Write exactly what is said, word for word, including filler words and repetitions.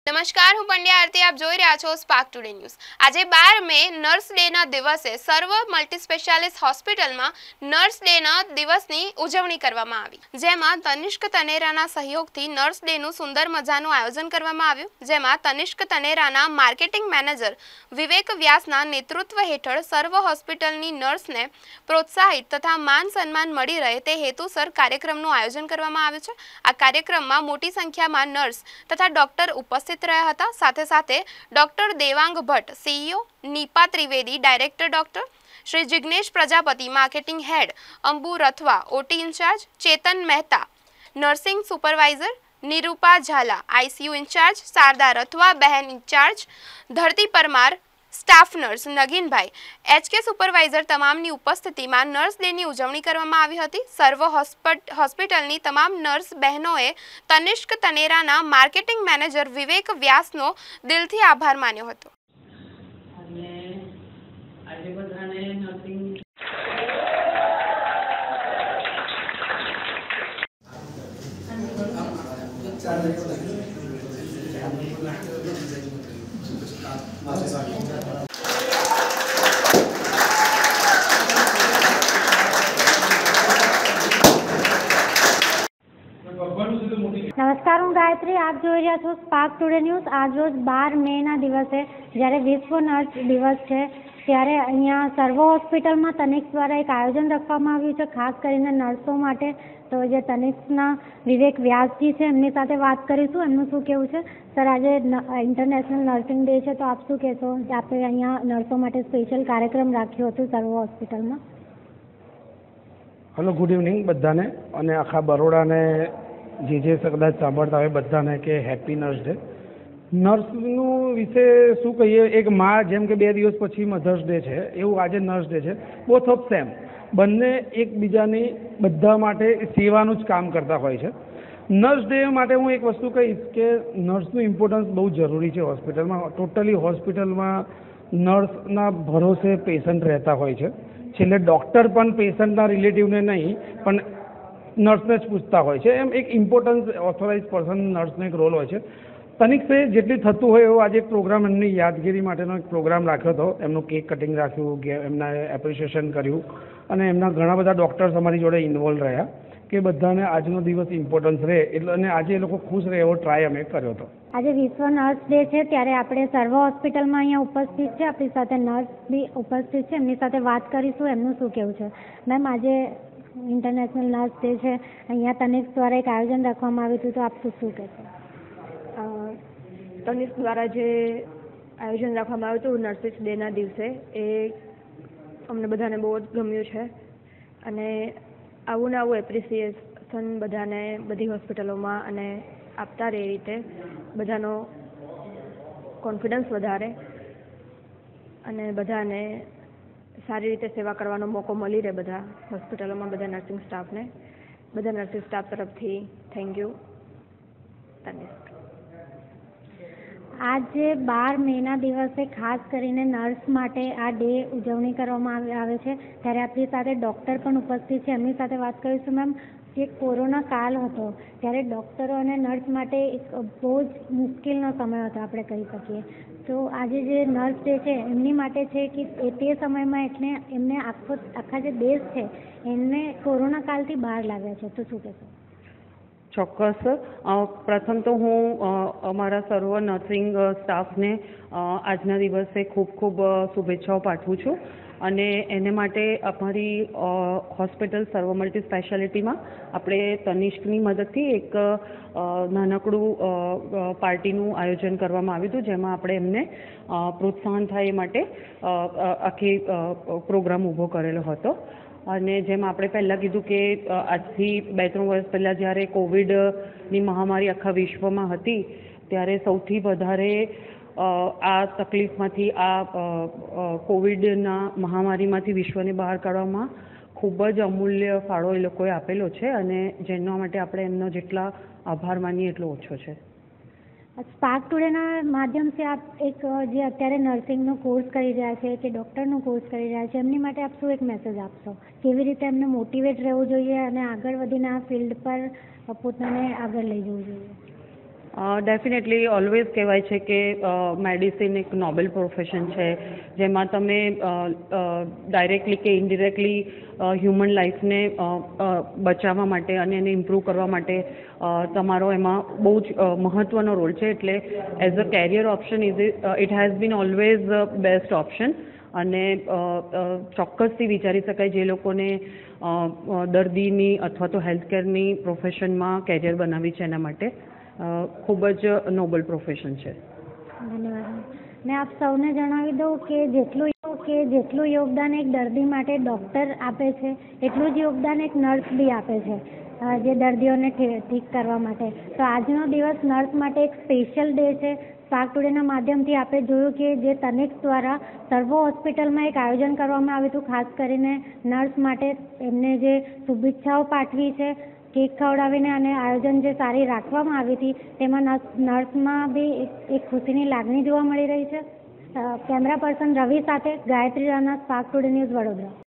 નમસ્કાર, હું પંડ્યા આરતી. આપ જોઈ રહ્યા છો સ્પાર્ક ટુડે ન્યૂઝ. આજે બાર મે નર્સ ડેના દિવસે સર્વ મલ્ટી સ્પેશિયાલિસ્ટ હોસ્પિટલમાં નર્સ ડેના દિવસની ઉજવણી કરવામાં આવી, જેમાં તનિષ્ક તનેરાના સહયોગથી નર્સ ડેનું સુંદર મજાનું આયોજન કરવામાં આવ્યું, જેમાં તનિષ્ક તનેરાના માર્કેટિંગ મેનેજર વિવેક વ્યાસના નેતૃત્વ હેઠળ સર્વ હોસ્પિટલની નર્સને પ્રોત્સાહિત તથા માન સન્માન મળી રહે તે હેતુસર કાર્યક્રમનું આયોજન કરવામાં આવ્યું છે. આ કાર્યક્રમમાં મોટી સંખ્યામાં નર્સ તથા ડોક્ટર ઉપસ્થિત રહ્યા હતા. સાથે સાથે doctor Devang Bhatt, CEO, Nipa Trivedi, director doctor, Shri Jignesh Prajapati, marketing head, Ambu Rathwa, OT incharge, Chetan Mehta, nursing supervisor, Nirupa Jhala, ICU incharge, Sharda Rathwa બહેન incharge, Dharti Parmar, staff nurse Naginbhai, HK supervisor તમામની ઉપસ્થિતિમાં નર્સ ડેની ઉજવણી કરવામાં આવી હતી. સર્વ હોસ્પિટલની તમામ નર્સ બહેનોએ તનિષ્ક તનેરાના માર્કેટિંગ મેનેજર વિવેક વ્યાસનો દિલથી આભાર માન્યો હતો. નમસ્કાર, હું ગાયત્રી. આપ જોઈ રહ્યા છો સ્પાર્ક ટુડે ન્યૂઝ. આજ રોજ બાર મે ના દિવસે જ્યારે વિશ્વ નર્સ દિવસ છે ત્યારે અહીંયા સર્વ હોસ્પિટલમાં તનિષ્ક દ્વારા એક આયોજન રાખવામાં આવ્યું છે, ખાસ કરીને નર્સો માટે. તો જે તનિષ્કના વિવેક વ્યાસજી છે એમની સાથે વાત કરીશું, એમનું શું કહેવું છે. સર, આજે ઇન્ટરનેશનલ નર્સિંગ ડે છે, તો આપ શું કહેશો? આપણે અહીંયા નર્સો માટે સ્પેશિયલ કાર્યક્રમ રાખ્યો હતો સર્વ હોસ્પિટલમાં. હલો, ગુડ ઇવનિંગ બધાને, અને આખા બરોડાને જે જે કદાચ સાંભળતા હોય બધાને કે હેપી નર્સ ડે. નર્સનું વિશે શું કહીએ, એક માં જેમ કે બે દિવસ પછી મધર્સ ડે છે, એવું આજે નર્સ ડે છે. બોથ ઓફ સેમ, બંને એકબીજાની બધા માટે સેવાનું જ કામ કરતા હોય છે. નર્સ ડે માટે હું એક વસ્તુ કહીશ કે નર્સનું ઇમ્પોર્ટન્સ બહુ જરૂરી છે હોસ્પિટલમાં. ટોટલી હોસ્પિટલમાં નર્સના ભરોસે પેશન્ટ રહેતા હોય છે. છેલ્લે ડૉક્ટર પણ પેશન્ટના રિલેટિવને નહીં પણ નર્સને જ પૂછતા હોય છે. એમ એક ઇમ્પોર્ટન્સ ઓથોરાઇઝ પર્સન નર્સનો એક રોલ હોય છે. તનિષ્કે જેટલી થતું હોય એવો આજે એક પ્રોગ્રામ એમની યાદગીરી માટેનો એક પ્રોગ્રામ રાખ્યો હતો. એમનું કેક કટિંગ રાખ્યું, એમના એપ્રિશિએશન કર્યું, અને એમના ઘણા બધા ડૉક્ટર્સ અમારી જોડે ઇન્વોલ્વ રહ્યા કે બધાને આજનો દિવસ ઇમ્પોર્ટન્સ રહે એટલે, અને આજે એ લોકો ખુશ રહે એવો ટ્રાય અમે કર્યો હતો. આજે વિશ્વ નર્સ ડે છે ત્યારે આપણે સર્વ હોસ્પિટલમાં અહીંયા ઉપસ્થિત છે, આપણી સાથે નર્સ બી ઉપસ્થિત છે, એમની સાથે વાત કરીશું, એમનું શું કહેવું છે. મેમ, આજે ઇન્ટરનેશનલ નર્સ ડે છે, અહીંયા તનિષ્ક દ્વારા એક આયોજન રાખવામાં આવ્યું હતું, તો આપ શું શું કહેશો? તનિષ્ક દ્વારા જે આયોજન રાખવામાં આવ્યું હતું નર્સિસ ડેના દિવસે, એ અમને બધાને બહુ જ ગમ્યું છે, અને આવું ને આવું એપ્રિસિએશન બધાને બધી હોસ્પિટલોમાં અને આપતા રહે, એ રીતે બધાનો કોન્ફિડન્સ વધારે અને બધાને સારી રીતે સેવા કરવાનો મોકો મળી રહે બધા હોસ્પિટલોમાં, બધા નર્સિંગ સ્ટાફને. બધા નર્સિંગ સ્ટાફ તરફથી થેન્ક યુ. તનિષ્ક. આજે બાર મેના દિવસે ખાસ કરીને નર્સ માટે આ ડે ઉજવણી કરવામાં આવે છે, ત્યારે આપણી સાથે ડૉક્ટર પણ ઉપસ્થિત છે, એમની સાથે વાત કરીશું. મેમ, જે કોરોના કાળ હતો ત્યારે ડૉક્ટરો અને નર્સ માટે એક બહુ જ મુશ્કેલનો સમય હતો આપણે કહી શકીએ. તો આજે જે નર્સ ડે છે એમની માટે છે કે એ તે સમયમાં એટલે એમને આખો આખા જે દેશ છે એમને કોરોના કાળથી બહાર લાવ્યા છે, તો શું કહેશો? ચોક્કસ. પ્રથમ તો હું અમારા સર્વ નર્સિંગ સ્ટાફને આજના દિવસે ખૂબ ખૂબ શુભેચ્છાઓ પાઠવું છું, અને એને માટે અમારી હોસ્પિટલ સર્વ મલ્ટી સ્પેશિયાલિટીમાં આપણે તનિષ્કની મદદથી એક નાનકડું પાર્ટીનું આયોજન કરવામાં આવ્યું હતું, જેમાં આપણે એમને પ્રોત્સાહન થાય એ માટે આખી પ્રોગ્રામ ઊભો કરેલો હતો. અને જેમ આપણે પહેલાં કીધું કે આજથી બે ત્રણ વર્ષ પહેલાં જ્યારે કોવિડની મહામારી આખા વિશ્વમાં હતી ત્યારે સૌથી વધારે આ તકલીફમાંથી, આ કોવિડના મહામારીમાંથી વિશ્વને બહાર કાઢવામાં ખૂબ જ અમૂલ્ય ફાળો એ લોકોએ આપેલો છે, અને જેના માટે આપણે એમનો જેટલા આભાર માનીએ એટલો ઓછો છે. સ્પાર્ક ટુડેના માધ્યમથી આપ એક જે અત્યારે નર્સિંગનો કોર્સ કરી રહ્યા છે કે ડૉક્ટરનો કોર્સ કરી રહ્યા છે એમની માટે આપ શું એક મેસેજ આપશો? કેવી રીતે એમને મોટિવેટ રહેવું જોઈએ અને આગળ વધીને આ ફિલ્ડ પર પોતાને આગળ લઈ જવું જોઈએ? ડેફિનેટલી ઓલવેઝ કહેવાય છે કે મેડિસિન એક નોબેલ પ્રોફેશન છે, જેમાં તમે ડાયરેક્ટલી કે ઇનડિરેક્ટલી હ્યુમન લાઈફને બચાવવા માટે અને એને ઇમ્પ્રૂવ કરવા માટે તમારો એમાં બહુ જ મહત્ત્વનો રોલ છે. એટલે as a career option is it has been always best option. અને ચોક્કસથી વિચારી શકાય જે લોકોને દર્દીની અથવા તો હેલ્થકેરની પ્રોફેશનમાં કેરિયર બનાવી છે એના માટે ખૂબ જ નોબલ પ્રોફેશન છે. ધન્યવાદ. મેં આપ સૌને જણાવી દઉં કે જેટલું કે જેટલું યોગદાન એક દર્દી માટે ડૉક્ટર આપે છે એટલું જ યોગદાન એક નર્સ બી આપે છે જે દર્દીઓને ઠીક કરવા માટે. તો આજનો દિવસ નર્સ માટે એક સ્પેશિયલ ડે છે. સ્પાર્ક ટુડેના માધ્યમથી આપણે જોયું કે જે તનિક્ષ દ્વારા સર્વો હોસ્પિટલમાં એક આયોજન કરવામાં આવ્યું હતું, ખાસ કરીને નર્સ માટે એમને જે શુભેચ્છાઓ પાઠવી છે, કેક ખવડાવીને, અને આયોજન જે સારી રાખવામાં આવી હતી તેમાં નર્સ નર્સમાં બી એક ખુશીની લાગણી જોવા મળી રહી છે. કેમેરા પર્સન રવિ સાથે Gayatri Rana, spark today news, Vadodara.